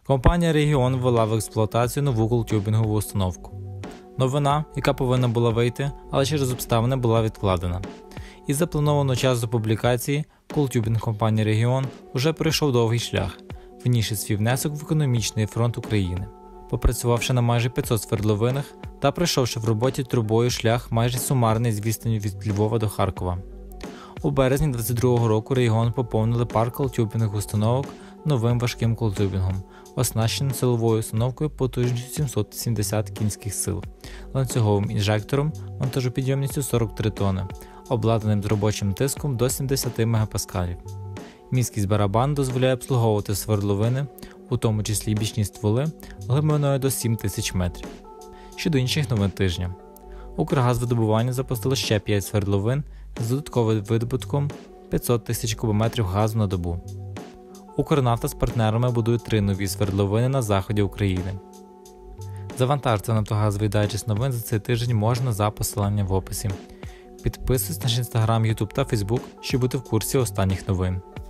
Компанія «Регіон» ввела в експлуатацію нову колтюбінгову установку. Новина, яка повинна була вийти, але через обставини була відкладена. Із запланованого часу публікації колтюбінг компанії «Регіон» уже пройшов довгий шлях, внісши свій внесок в економічний фронт України. Попрацювавши на майже 500 свердловинах та пройшовши в роботі трубою шлях майже сумарний з відстанню від Львова до Харкова. У березні 2022 року «Регіон» поповнили парк колтюбінгових установок новим важким колтюбінгом, оснащеним силовою установкою потужністю 770 кінських сил, ланцюговим інжектором монтажопідйомністю 43 тонни, обладнаним з робочим тиском до 70 МПа. Міськість барабан дозволяє обслуговувати свердловини, у тому числі й бічні стволи, глибиною до 7000 метрів. Щодо інших новин тижня. Укргазвидобування запустило ще 5 свердловин з додатковим видобутком 500 тисяч кубометрів газу на добу. Укрнафта з партнерами будує 3 нові свердловини на заході України. Завантажити нафтогазовий дайджест новин за цей тиждень можна за посиланням в описі. Підписуйтесь на наш Instagram, YouTube та Facebook, щоб бути в курсі останніх новин.